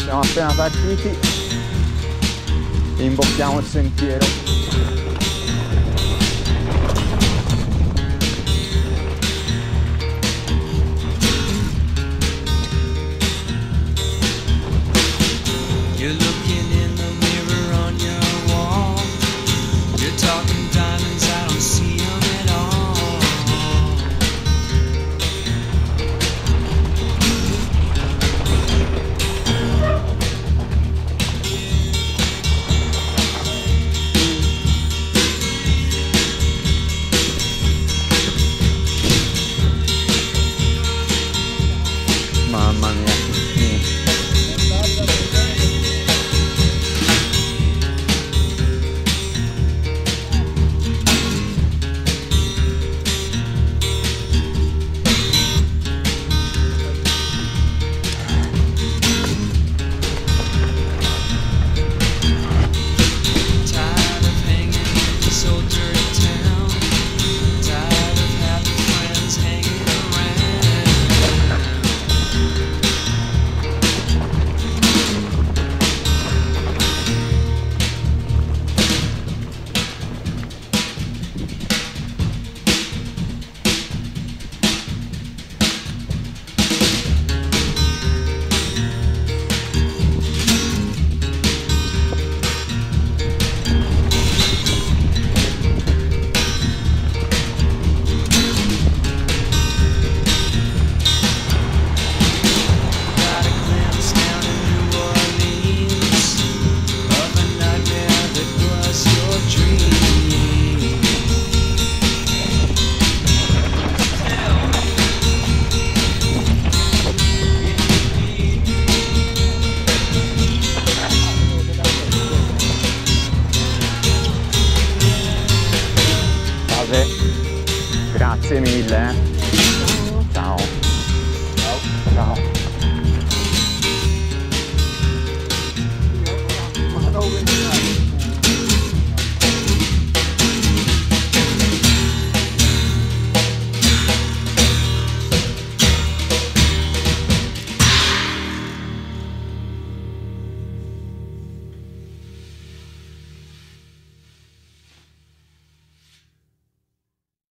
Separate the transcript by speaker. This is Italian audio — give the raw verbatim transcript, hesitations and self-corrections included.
Speaker 1: Siamo appena partiti, imbocchiamo il sentiero.
Speaker 2: You're looking in the mirror on your wall. You're talking diamonds, I don't see them at all.
Speaker 1: Mamma mia. Grazie mille. Ciao. Ciao. Ciao.